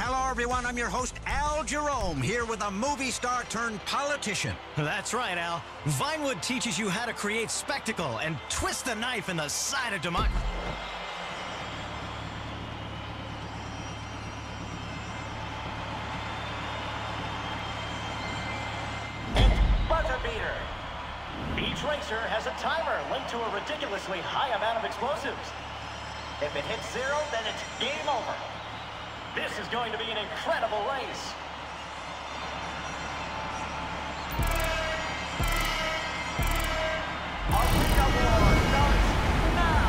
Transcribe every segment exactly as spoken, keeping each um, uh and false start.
Hello, everyone. I'm your host, Al Jerome, here with a movie star turned politician. That's right, Al. Vinewood teaches you how to create spectacle and twist the knife in the side of democracy. Buzzer beater. Each racer has a timer linked to a ridiculously high amount of explosives. If it hits zero, then it's game over. This is going to be an incredible race. Arena War starts now.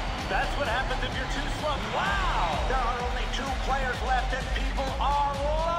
That's what happens if you're too slow. Wow! There are only two players left and people are